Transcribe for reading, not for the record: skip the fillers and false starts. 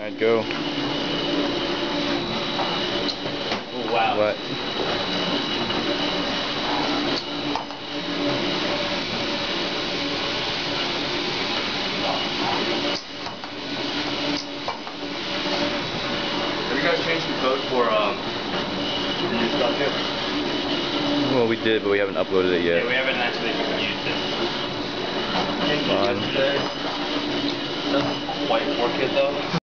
Alright, go. Oh, wow. What? Have you guys changed the code for the new stuff yet? Well, we did, but we haven't uploaded it yet. Yeah, we haven't actually used it. Fun. Doesn't quite work it though.